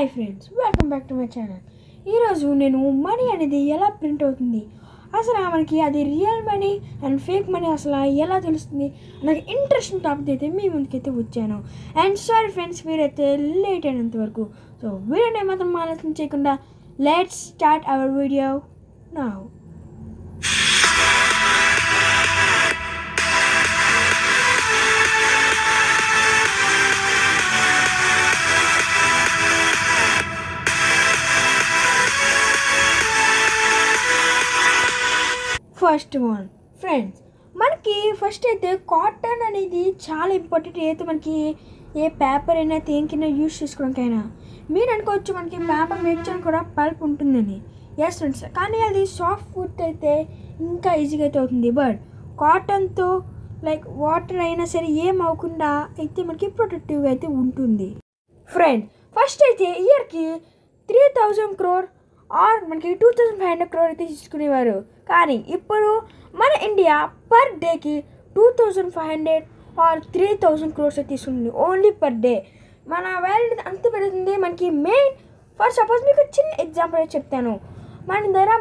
Hi friends, welcome back to my channel. ఈరోజు నేను money అనేది ఎలా ప్రింట్ అవుతుంది, అసలు మనకి అది real money and fake money అసలు ఎలా తెలుస్తుంది నాకు ఇంట్రెస్టింగ్ టాపిక్ అయితే మీ ముందుకైతే వచ్చాను. అండ్ సారీ ఫ్రెండ్స్, మీరైతే లేట్ అయినంత వరకు. సో వీడియోని మాత్రం ఆలోచన చేయకుండా let's start our video now. First one friends, మనకి ఫస్ట్ అయితే కాటన్ అనేది చాలా ఇంపార్టెంట్. అయితే మనకి ఏ పేపర్ అయినా దేనికైనా యూజ్ చేసుకోవడానికైనా మీరు అనుకోవచ్చు మనకి పేపర్ మేడ్చడం కూడా పల్ప్ ఉంటుందని. ఎస్ ఫ్రెండ్స్, కానీ అది సాఫ్ట్ ఫుడ్ అయితే ఇంకా ఈజీగా అయితే అవుతుంది. బట్ కాటన్తో లైక్ వాటర్ అయినా సరే ఏం అవ్వకుండా అయితే మనకి ప్రొటెక్టివ్గా అయితే ఉంటుంది. ఫ్రెండ్, ఫస్ట్ అయితే ఇయర్కి 3000 crore ఆర్ మనకి 2500 crore అయితే తీసుకునేవారు. కానీ ఇప్పుడు మన ఇండియా పర్ డేకి 2500 ఆర్ 3000 crores అయితే తీసుకుంటుంది ఓన్లీ పర్ డే. మన వాల్యూ అంత పెరుగుతుంది. మనకి మెయిన్ ఫర్ సపోజ్ మీకు చిన్న ఎగ్జాంపుల్ అయితే చెప్తాను. మన దగ్గర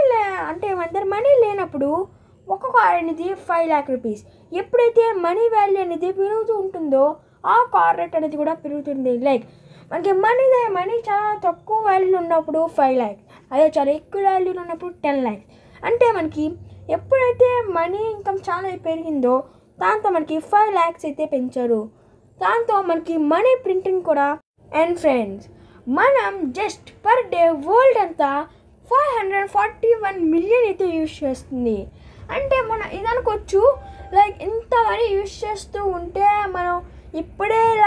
మనీ లేనప్పుడు ఒక్కొక్క కార్ అనేది 5 lakh rupees. ఎప్పుడైతే మనీ వాల్యూ అనేది పెరుగుతూ ఉంటుందో ఆ కార్ రేట్ అనేది కూడా పెరుగుతుంది. లైక్ మనకి మనీ చాలా తక్కువ వాల్యూ ఉన్నప్పుడు 5 lakhs, అదే చాలా ఎక్కువ వాల్యూ ఉన్నప్పుడు 10 lakhs. అంటే మనకి ఎప్పుడైతే మనీ ఇన్కమ్ చాలా పెరిగిందో దాంతో మనకి 5 lakhs అయితే పెంచారు. దాంతో మనకి మనీ ప్రింటింగ్ కూడా. అండ్ ఫ్రెండ్స్, మనం జస్ట్ పర్ డే వరల్డ్ అంతా 541 million అయితే యూజ్ చేస్తుంది. అంటే మనం ఇది అనుకోవచ్చు, లైక్ ఇంత మనీ యూజ్ చేస్తూ ఉంటే మనం ఇప్పుడే ఇలా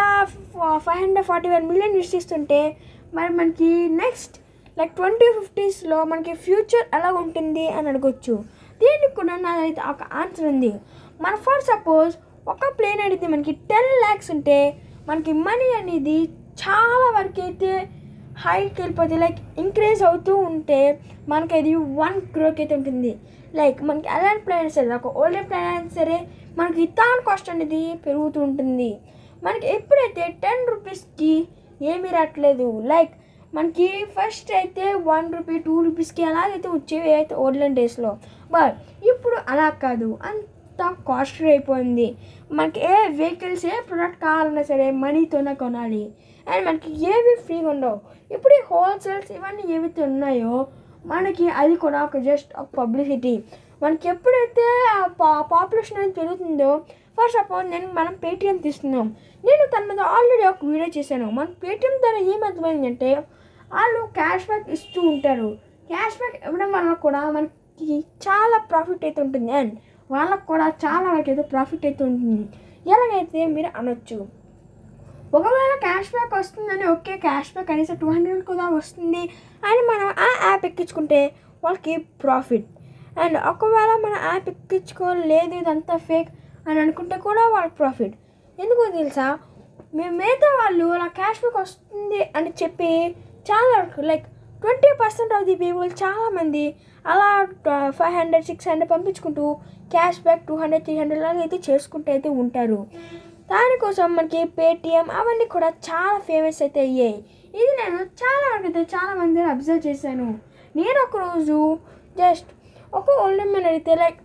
541 million యూజ్ చేస్తుంటే మరి మనకి నెక్స్ట్ లైక్ 2050sలో మనకి ఫ్యూచర్ ఎలా ఉంటుంది అని అడగొచ్చు. దీనికి కూడా నాదైతే ఒక ఆన్సర్ ఉంది. మన ఫర్ సపోజ్ ఒక ప్లేన్ అనేది మనకి 10 lakhs ఉంటే మనకి మనీ అనేది చాలా వరకు అయితే హైకి వెళ్ళిపోతుంది. లైక్ ఇంక్రీజ్ అవుతూ ఉంటే మనకి అది 1 crore అయితే ఉంటుంది. లైక్ మనకి అలాంటి ప్లాన్ సరే, ఒక ఓల్డ్ ప్లాన్ అయినా సరే మనకి దాని కాస్ట్ అనేది పెరుగుతూ ఉంటుంది. మనకి ఎప్పుడైతే 10 rupeesకి ఏమీ రావట్లేదు, లైక్ మనకి ఫస్ట్ అయితే 1 rupee 2 rupeesకి అలాగైతే వచ్చేవి అయితే ఓల్డెన్ డేస్లో. బట్ ఇప్పుడు అలా కాదు, అంత కాస్ట్లీ అయిపోయింది. మనకి ఏ వెహికల్స్ ఏ ప్రోడక్ట్ కావాలన్నా సరే మనీతోనే కొనాలి. అండ్ మనకి ఏవి ఫ్రీగా ఉండవు. ఇప్పుడు ఈ హోల్సేల్స్ ఇవన్నీ ఏవైతే ఉన్నాయో మనకి అది కూడా ఒక జస్ట్ ఒక పబ్లిసిటీ. మనకి ఎప్పుడైతే పాపులేషన్ అనేది పెరుగుతుందో, ఫర్ సపోజ్ మనం పేటిఎం తీసుకున్నాం. నేను తన మీద ఆల్రెడీ ఒక వీడియో చేశాను. మన పేటిఎం ద్వారా ఏమర్థమైందంటే వాళ్ళు క్యాష్ బ్యాక్ ఇస్తూ ఉంటారు. క్యాష్ బ్యాక్ ఇవ్వడం వల్ల కూడా మనకి చాలా ప్రాఫిట్ అయితే ఉంటుంది. అండ్ వాళ్ళకు కూడా చాలా వరకు అయితే ప్రాఫిట్ అయితే ఉంటుంది. ఎలాగైతే మీరు అనొచ్చు, ఒకవేళ క్యాష్ బ్యాక్ వస్తుందని, ఓకే క్యాష్ బ్యాక్ కనీసం 200 కూడా వస్తుంది అని మనం ఆ యాప్ ఎక్కించుకుంటే వాళ్ళకి ప్రాఫిట్. అండ్ ఒకవేళ మన యాప్ ఎక్కించుకోలేదు ఇదంతా ఫేక్ అని అనుకుంటే కూడా వాళ్ళకి ప్రాఫిట్. ఎందుకో తెలుసా, మిగతా వాళ్ళు అలా క్యాష్ బ్యాక్ వస్తుంది అని చెప్పి చాలా వరకు లైక్ 20% ఆఫ్ ది పీపుల్ చాలామంది అలా 500 600 పంపించుకుంటూ క్యాష్ బ్యాక్ 200 300 లాగా అయితే చేసుకుంటూ అయితే ఉంటారు. దానికోసం మనకి పేటిఎం అవన్నీ కూడా చాలా ఫేమస్ అయితే అయ్యాయి. ఇది నేను చాలా వరకు అయితే చాలామంది అబ్జర్వ్ చేశాను. నేను ఒకరోజు జస్ట్ ఒక ఓల్డ్ మ్యాన్ అడిగితే, లైక్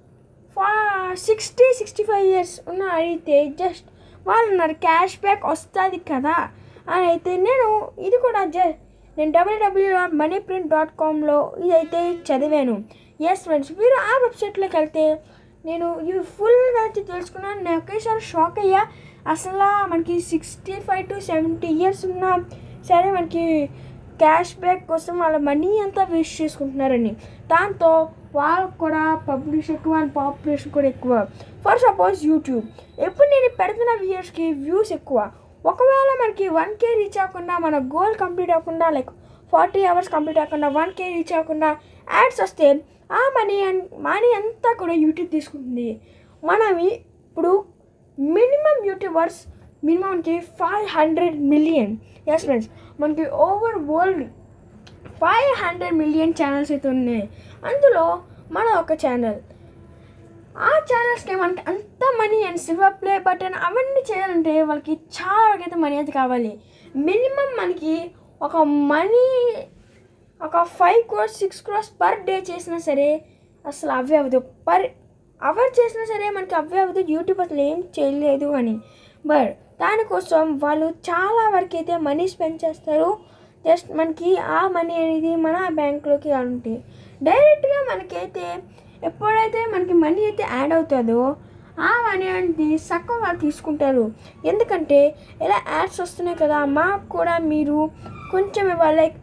60-65 years ఉన్న అడిగితే జస్ట్ వాళ్ళు ఉన్నారు క్యాష్ బ్యాక్ వస్తుంది కదా అని అయితే నేను ఇది కూడా నేను www.moneyprint.comలో ఇదైతే చదివాను. ఎస్ ఫ్రెండ్స్, మీరు ఆ వెబ్సైట్లోకి వెళ్తే నేను ఇవి ఫుల్గా అయితే తెలుసుకున్నాను. నేను ఒకేసారి షాక్ అయ్యా. అసలు మనకి 65 to 70 years ఉన్నా సరే మనకి క్యాష్ బ్యాక్ కోసం వాళ్ళ మనీ అంతా వేస్ట్ చేసుకుంటున్నారని. దాంతో వాళ్ళకు కూడా పబ్లిష్ ఎక్కువ అండ్ పాపులేషన్ కూడా ఎక్కువ. ఫర్ సపోజ్ యూట్యూబ్, ఎప్పుడు నేను పెడుతున్న వ్యూయర్స్కి వ్యూస్ ఎక్కువ. ఒకవేళ మనకి 1K రీచ్ అవ్వకుండా, మన గోల్ కంప్లీట్ అవ్వకుండా, లైక్ 40 hours కంప్లీట్ అవ్వకుండా 1K రీచ్ అవ్వకుండా యాడ్స్ వస్తే ఆ మనీ అంతా కూడా యూట్యూబ్ తీసుకుంటుంది. మనం ఇప్పుడు మినిమం యూట్యూబర్స్ మనకి 500 million. ఎస్ ఫ్రెండ్స్, మనకి ఓవర్ వరల్డ్ 500 million ఛానల్స్ అయితే ఉన్నాయి. అందులో మన ఒక ఛానల్. ఆ ఛానల్స్కి మనకి అంత money and silver play button అవన్నీ చేయాలంటే వాళ్ళకి చాలా వరకైతే మనీ అయితే కావాలి. మినిమం మనకి ఒక మనీ ఒక 5 crores 6 crores పర్ డే చేసినా సరే అసలు అవే అవ్వదు. పర్ అవర్ చేసినా సరే మనకి అవే అవ్వదు. యూట్యూబ్ అసలు ఏం చేయలేదు అని. బట్ దానికోసం వాళ్ళు చాలా వరకు అయితే మనీ స్పెండ్ చేస్తారు. జస్ట్ మనకి ఆ మనీ అనేది మన బ్యాంక్లోకి ఉంటుంది. డైరెక్ట్గా మనకైతే ఎప్పుడైతే మనకి మనీ అయితే యాడ్ అవుతుందో ఆ మనీ అనేది సగం వాళ్ళు తీసుకుంటారు. ఎందుకంటే ఇలా యాడ్స్ వస్తున్నాయి కదా, మాకు కూడా మీరు కొంచెం ఇవ్వాలి. లైక్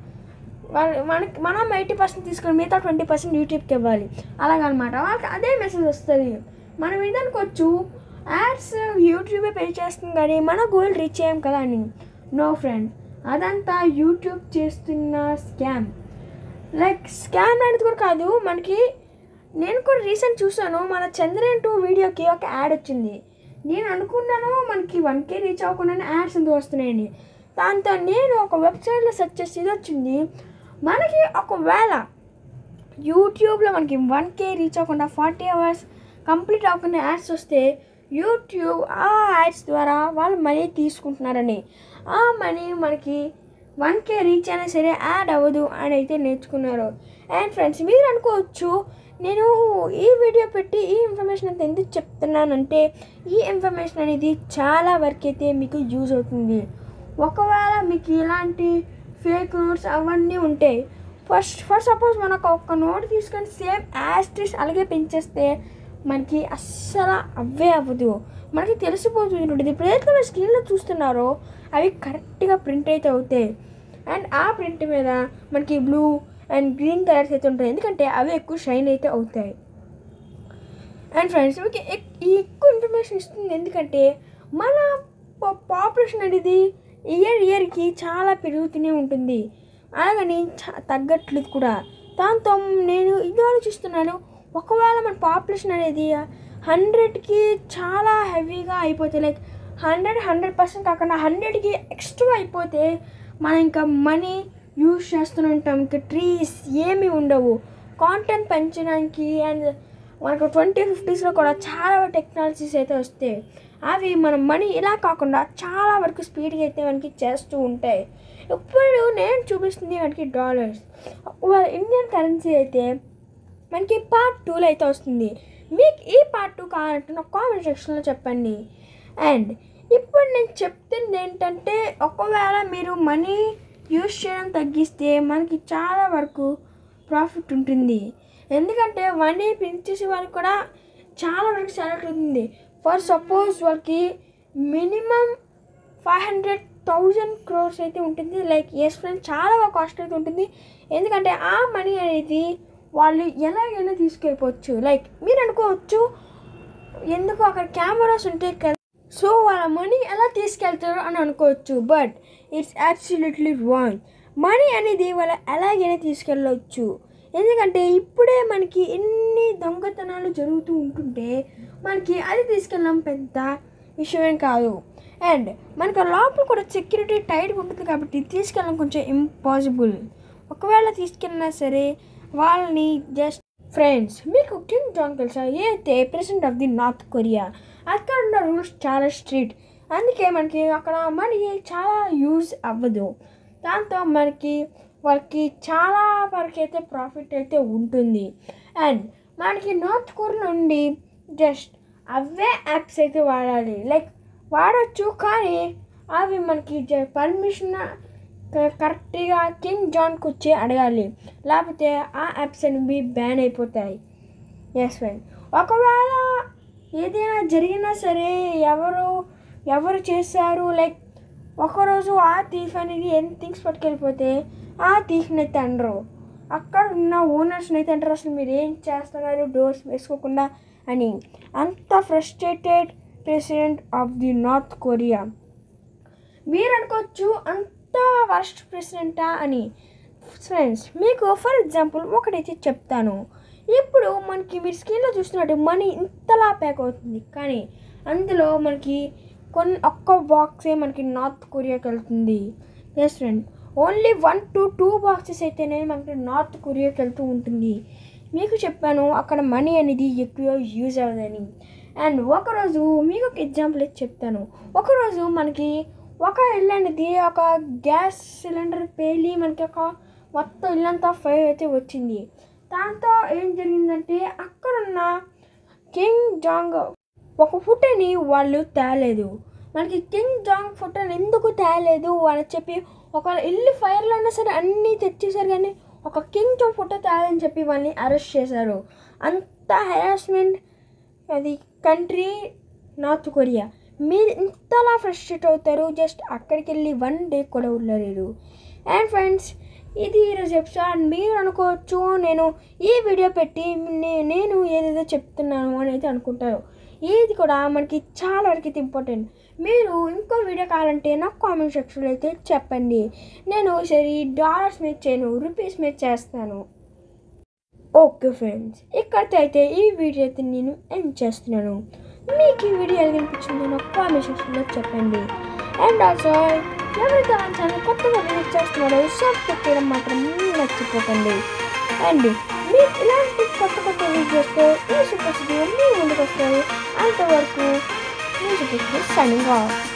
మనం 80% తీసుకొని మిగతా 20% యూట్యూబ్కి ఇవ్వాలి అలాగనమాట. వాళ్ళకి అదే మెసేజ్ వస్తుంది. మనం ఇదనుకోవచ్చు యాడ్స్ యూట్యూబే పే చేస్తుంది కానీ మన గోల్ రీచ్ చేయం కదా అని. నో ఫ్రెండ్, అదంతా యూట్యూబ్ చేస్తున్న స్కామ్. లైక్ స్కామ్ అనేది కూడా కాదు. మనకి నేను కూడా రీసెంట్ చూసాను, మన చంద్రయాన్ 2 వీడియోకి ఒక యాడ్ వచ్చింది. నేను అనుకున్నాను మనకి 1K రీచ్ అవ్వకుండానే యాడ్స్ ఎందుకు వస్తున్నాయని. దాంతో నేను ఒక వెబ్సైట్లో సెర్చ్ చేసి ఇది వచ్చింది. మనకి ఒకవేళ యూట్యూబ్లో మనకి 1K రీచ్ అవ్వకుండా 40 hours కంప్లీట్ అవ్వకుండా యాడ్స్ వస్తే యూట్యూబ్ ఆ యాడ్స్ ద్వారా వాళ్ళు మనీ తీసుకుంటున్నారని. ఆ మనీ మనకి 1K రీచ్ అయినా సరే యాడ్ అవ్వదు అని అయితే నేర్చుకున్నారు. అండ్ ఫ్రెండ్స్, మీరు అనుకోవచ్చు నేను ఈ వీడియో పెట్టి ఈ ఇన్ఫర్మేషన్ అంతా ఎందుకు చెప్తున్నానంటే ఈ ఇన్ఫర్మేషన్ అనేది చాలా వరకు అయితే మీకు యూజ్ అవుతుంది. ఒకవేళ మీకు ఇలాంటి ఫేక్ నోట్స్ అవన్నీ ఉంటాయి. ఫర్ సపోజ్ మనకు ఒక నోట్ తీసుకొని సేమ్ యాస్టిస్ అలాగే పెంచేస్తే మనకి అస్సలు అవే అవ్వదు. మనకి తెలిసిపోతుంది ఉంటుంది. ఇప్పుడు ఏదైతే మీరు స్క్రీన్లో చూస్తున్నారో అవి కరెక్ట్గా ప్రింట్ అయితే అవుతాయి. అండ్ ఆ ప్రింట్ మీద మనకి బ్లూ అండ్ గ్రీన్ కలర్స్ అయితే ఉంటాయి. ఎందుకంటే అవి ఎక్కువ షైన్ అయితే అవుతాయి. అండ్ ఫ్రెండ్స్, మీకు ఎక్కువ ఇన్ఫర్మేషన్ ఇస్తుంది. ఎందుకంటే మన పాపులేషన్ అనేది ఇయర్కి చాలా పెరుగుతూనే ఉంటుంది. అలాగని తగ్గట్లేదు కూడా. దాంతో నేను ఇది ఆలోచిస్తున్నాను, ఒకవేళ మన పాపులేషన్ అనేది 100కి చాలా హెవీగా అయిపోతే, లైక్ 100% కాకుండా 100కి ఎక్స్ట్రా అయిపోతే మనం ఇంకా మనీ యూజ్ చేస్తూనే ఉంటాం. ఇంకా ట్రీస్ ఏమీ ఉండవు కాంటెంట్ పెంచడానికి. అండ్ మనకు 2050sలో కూడా చాలా టెక్నాలజీస్ అయితే వస్తాయి. అవి మన మనీ ఇలా కాకుండా చాలా వరకు స్పీడ్గా అయితే మనకి చేస్తూ ఉంటాయి. ఇప్పుడు నేను చూపిస్తుంది మనకి డాలర్స్. ఇండియన్ కరెన్సీ అయితే మనకి పార్ట్ 2లో అయితే వస్తుంది. మీకు ఈ పార్ట్ 2 కావాలంటే నాకు కామెంట్ సెక్షన్లో చెప్పండి. అండ్ ఇప్పుడు నేను చెప్తుంది ఏంటంటే, ఒకవేళ మీరు మనీ యూజ్ చేయడం తగ్గిస్తే మనకి చాలా వరకు ప్రాఫిట్ ఉంటుంది. ఎందుకంటే మనీ ప్రింట్ చేసే వాళ్ళకి కూడా చాలా వరకు సాలరీ ఉంటుంది. ఫర్ సపోజ్ వాళ్ళకి మినిమం 500,000 crores అయితే ఉంటుంది. లైక్ ఎస్ ఫ్రెండ్స్, చాలా కాస్ట్ అయితే ఉంటుంది. ఎందుకంటే ఆ మనీ అనేది వాళ్ళు ఎలాగైనా తీసుకెళ్ళిపోవచ్చు. లైక్ మీరు అనుకోవచ్చు ఎందుకు అక్కడ కెమెరాస్ ఉంటాయి కదా, సో వాళ్ళ మనీ ఎలా తీసుకెళ్తారు అని అనుకోవచ్చు. But it's absolutely wrong. Money అనేది వాళ్ళు ఎలాగైనా తీసుకెళ్ళవచ్చు. ఎందుకంటే ఇప్పుడే మనకి ఎన్ని దొంగతనాలు జరుగుతూ ఉంటుంటే మనకి అది తీసుకెళ్ళడం పెద్ద విషయమేం కాదు. అండ్ మనకు లోపల కూడా సెక్యూరిటీ టైట్గా ఉంటుంది కాబట్టి తీసుకెళ్ళడం కొంచెం ఇంపాసిబుల్. ఒకవేళ తీసుకెళ్ళినా సరే వాళ్ళని జస్ట్ ఫ్రెండ్స్, మీకు కిమ్ జాంగ్ తెలుసా? అయితే president of the North Korea. అక్కడ ఉన్న రూల్స్ చాలా స్ట్రిక్ట్. అందుకే మనకి అక్కడ మనీ చాలా యూజ్ అవ్వదు. దాంతో వాళ్ళకి చాలా వరకు అయితే ప్రాఫిట్ అయితే ఉంటుంది. అండ్ మనకి నార్త్ కొరియా నుండి జస్ట్ అవే యాప్స్ అయితే వాడాలి. లైక్ వాడచ్చు, కానీ అవి మనకి పర్మిషన్ కరెక్ట్గా కిమ్ జాన్కి వచ్చి అడగాలి. లేకపోతే ఆ యాప్స్ అనేవి బ్యాన్ అయిపోతాయి. ఎస్ ఫ్రెండ్, ఒకవేళ ఏదైనా జరిగినా సరే ఎవరు చేశారు, లైక్ ఒకరోజు ఆ థీఫ్ అనేది ఎన్ని థింగ్స్ పట్టుకెళ్ళిపోతే ఆ థీఫ్ని అయితే అనరు. అక్కడ ఉన్న ఓనర్స్ని అయితే అంటారు, అసలు మీరు ఏం చేస్తున్నారు డోర్స్ వేసుకోకుండా అని. అంత frustrated president of the North Korea. మీరు అనుకోవచ్చు అంత వర్స్ట్ ప్రెసిడెంటా అని. ఫ్రెండ్స్, మీకు ఫర్ ఎగ్జాంపుల్ ఒకటైతే చెప్తాను. ఇప్పుడు మనకి మీరు స్క్రీన్లో చూస్తున్నట్టు మనీ ఇంతలా ప్యాక్ అవుతుంది, కానీ అందులో మనకి ఒక్క బాక్సే మనకి నార్త్ కొరియాకి వెళ్తుంది. Yes friend, only 1 to 2 boxes అయితేనే మనకి నార్త్ కొరియాకి వెళ్తూ ఉంటుంది. మీకు చెప్పాను అక్కడ మనీ అనేది ఎక్కువ యూజ్ అవ్వదని. అండ్ ఒకరోజు మీకు ఒక ఎగ్జాంపుల్ అయితే చెప్తాను. ఒకరోజు మనకి ఒక ఇల్లు అనేది ఒక గ్యాస్ సిలిండర్ పేలి మనకి ఒక మొత్తం ఇల్లంతా ఫైర్ అయితే వచ్చింది. దాంతో ఏం జరిగిందంటే అక్కడున్న కింగ్ జాంగ్ ఒక ఫోటోని వాళ్ళు తేలేదు. మనకి కింగ్ జాంగ్ ఫోటోని ఎందుకు తేలేదు అని చెప్పి ఒక ఇల్లు ఫైర్లో అయినా సరే అన్నీ తెచ్చేసారు, కానీ ఒక కింగ్ జాంగ్ ఫోటో తేలని చెప్పి వాళ్ళని అరెస్ట్ చేశారు. అంత హెరాస్మెంట్ అది కంట్రీ నార్త్ కొరియా. మీరు ఇంతలా ఫ్రస్ట్రేట్ అవుతారు, జస్ట్ అక్కడికి వెళ్ళి 1 డే కూడా ఉండలేరు. అండ్ ఫ్రెండ్స్, ఇది ఈరోజు ఎపిసోడ్. మీరు అనుకోవచ్చు నేను ఈ వీడియో పెట్టి నేను ఏదేదో చెప్తున్నాను అని అయితే అనుకుంటారు. ఇది కూడా మనకి చాలా వరకు అయితే ఇంపార్టెంట్. మీరు ఇంకో వీడియో కావాలంటే నాకు కామెంట్ సెక్షన్లో అయితే చెప్పండి. నేను సరే డాలర్స్ మీద చేయను, రూపీస్ మీద చేస్తాను. ఓకే ఫ్రెండ్స్, ఇక్కడితో అయితే ఈ వీడియో అయితే నేను ఎండ్ చేస్తున్నాను. మీకు ఈ వీడియో ఎలా అనిపించిందో నాకు కామెంట్ సెక్షన్లో చెప్పండి. అండ్ ఆల్సో ఎవరైతే నా ఛానల్ కొత్తగా విజిట్ చేస్తున్నారో సబ్స్క్రైబ్ చేయడం మాత్రం మర్చిపోకండి. అండ్ మీరు ఇలాంటి కొత్త వీడియోస్తో ఈ సూపర్ సిటీ మీ ముందుకు వస్తారు. అంతవరకు మీ సూపర్ సిటీ సైనింగ్ ఆఫ్.